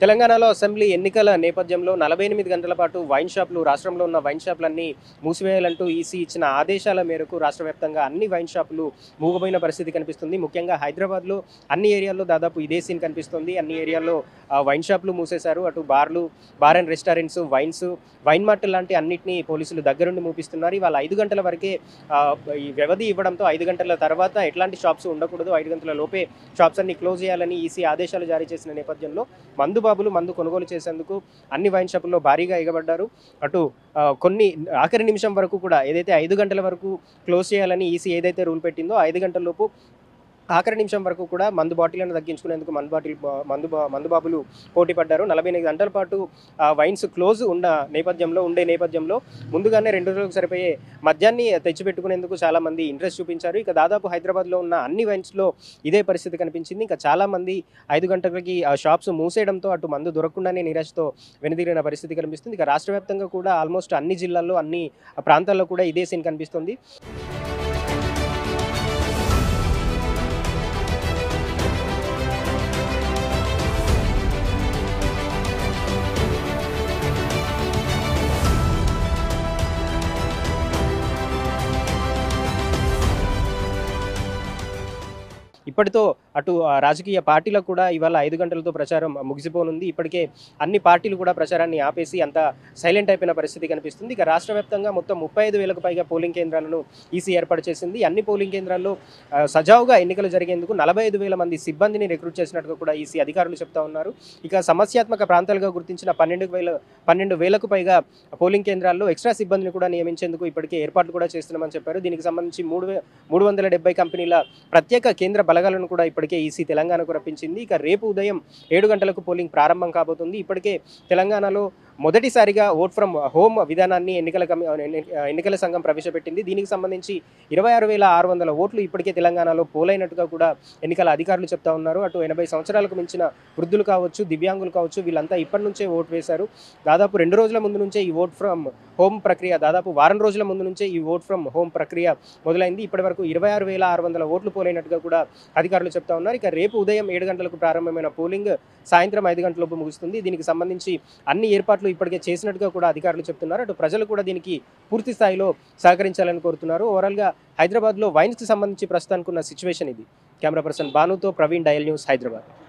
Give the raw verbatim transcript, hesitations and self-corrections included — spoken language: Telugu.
తెలంగాణలో అసెంబ్లీ ఎన్నికల నేపథ్యంలో నలభై ఎనిమిది గంటల పాటు వైన్ షాపులు రాష్ట్రంలో ఉన్న వైన్ షాపులన్నీ మూసివేయాలంటూ ఈసీ ఇచ్చిన ఆదేశాల మేరకు రాష్ట్ర వ్యాప్తంగా అన్ని వైన్ షాపులు మూగబోయిన పరిస్థితి కనిపిస్తుంది. ముఖ్యంగా హైదరాబాద్లో అన్ని ఏరియాల్లో దాదాపు ఇదే సీన్ కనిపిస్తుంది. అన్ని ఏరియాల్లో వైన్ షాపులు మూసేశారు. అటు బార్లు, bar and restaurants, wines, wine mart లాంటి అన్నింటినీ పోలీసులు దగ్గరుండి మూపిస్తున్నారు. ఇవాళ ఐదు గంటల వరకే ఈ వ్యవధి ఇవ్వడంతో ఐదు గంటల తర్వాత ఎట్లాంటి షాప్స్ ఉండకూడదు, ఐదు గంటల లోపే షాప్స్ అన్ని క్లోజ్ చేయాలని ఈసీ ఆదేశాలు జారీ చేసిన నేపథ్యంలో మందు బాబులు మందు కొనుగోలు చేసేందుకు అన్ని వైన్ షాపుల్లో భారీగా ఎగబడ్డారు. అటు కొన్ని ఆఖరి నిమిషం వరకు కూడా ఏదైతే ఐదు గంటల వరకు క్లోజ్ చేయాలని ఈసీ ఏదైతే రూల్ పెట్టిందో ఐదు గంటల లోపు ఆఖరి నిమిషం వరకు కూడా మందు బాటిళ్లను తగ్గించుకునేందుకు మందు బాటిల్ మందు మందు బాబులు పోటీ పడ్డారు. నలభై ఎనిమిది గంటల పాటు వైన్స్ క్లోజ్ ఉన్న నేపథ్యంలో ఉండే నేపథ్యంలో ముందుగానే రెండు రోజులకు సరిపోయే మద్యాన్ని తెచ్చిపెట్టుకునేందుకు చాలామంది ఇంట్రెస్ట్ చూపించారు. ఇక దాదాపు హైదరాబాద్లో ఉన్న అన్ని వైన్స్లో ఇదే పరిస్థితి కనిపించింది. ఇంకా చాలామంది ఐదు గంటలకి ఆ షాప్స్ మూసేయడంతో అటు మందు దొరకకుండానే నిరాశతో వెనుదిరిగిన పరిస్థితి కనిపిస్తుంది. ఇక రాష్ట్ర వ్యాప్తంగా కూడా ఆల్మోస్ట్ అన్ని జిల్లాల్లో అన్ని ప్రాంతాల్లో కూడా ఇదే సీన్ కనిపిస్తుంది. ఇప్పటితో అటు రాజకీయ పార్టీలకు కూడా ఇవాళ ఐదు గంటలతో ప్రచారం ముగిసిపోనుంది. ఇప్పటికే అన్ని పార్టీలు కూడా ప్రచారాన్ని ఆపేసి అంతా సైలెంట్ అయిపోయిన పరిస్థితి కనిపిస్తుంది. ఇక రాష్ట్ర వ్యాప్తంగా మొత్తం ముప్పై ఐదు వేలకు పైగా పోలింగ్ కేంద్రాలను ఈసీ ఏర్పాటు చేసింది. అన్ని పోలింగ్ కేంద్రాల్లో సజావుగా ఎన్నికలు జరిగేందుకు నలభై ఐదు వేల మంది సిబ్బందిని రిక్రూట్ చేసినట్టుగా కూడా ఈసీ అధికారులు చెప్తా ఉన్నారు. ఇక సమస్యాత్మక ప్రాంతాలుగా గుర్తించిన పన్నెండు వేల పన్నెండు వేలకు పైగా పోలింగ్ కేంద్రాల్లో ఎక్స్ట్రా సిబ్బందిని కూడా నియమించేందుకు ఇప్పటికే ఏర్పాట్లు కూడా చేస్తున్నామని చెప్పారు. దీనికి సంబంధించి మూడు వే మూడు వందల డెబ్బై కంపెనీల ప్రత్యేక కేంద్ర బలగాలను కూడా ఇప్పటికే ఈసీ తెలంగాణకు రప్పించింది. ఇక రేపు ఉదయం ఏడు గంటలకు పోలింగ్ ప్రారంభం కాబోతుంది. ఇప్పటికే తెలంగాణలో మొదటిసారిగా ఓట్ ఫ్రమ్ హోమ్ విధానాన్ని ఎన్నికల ఎన్నికల సంఘం ప్రవేశపెట్టింది. దీనికి సంబంధించి ఇరవై ఆరు వేల ఆరు వందల ఓట్లు ఇప్పటికే తెలంగాణలో పోలైనట్టుగా కూడా ఎన్నికల అధికారులు చెప్తా ఉన్నారు. అటు ఎనభై సంవత్సరాలకు మించిన వృద్ధులు కావచ్చు, దివ్యాంగులు కావచ్చు, వీళ్ళంతా ఇప్పటి నుంచే ఓటు వేశారు. దాదాపు రెండు రోజుల ముందు నుంచే ఈ ఓట్ ఫ్రమ్ హోమ్ ప్రక్రియ దాదాపు వారం రోజుల ముందు నుంచే ఈ ఓట్ ఫ్రమ్ హోమ్ ప్రక్రియ మొదలైంది. ఇప్పటి వరకు ఇరవై ఆరు వేల ఆరు వందల ఓట్లు పోలైనట్టుగా కూడా అధికారులు చెప్తా ఉన్నారు. ఇక రేపు ఉదయం ఏడు గంటలకు ప్రారంభమైన పోలింగ్ సాయంత్రం ఐదు గంటలలోపు ముగుస్తుంది. దీనికి సంబంధించి అన్ని ఏర్పాట్లు ఇప్పటికే చేసినట్టుగా కూడా అధికారులు చెప్తున్నారు. అటు ప్రజలు కూడా దీనికి పూర్తి స్థాయిలో సహకరించాలని కోరుతున్నారు. ఓవరాల్గా హైదరాబాద్లో వైన్స్కి సంబంధించి ప్రస్తుతానికి ఉన్న సిచ్యువేషన్ ఇది. కెమెరా పర్సన్ బానుతో ప్రవీణ్, డయల్ న్యూస్, హైదరాబాద్.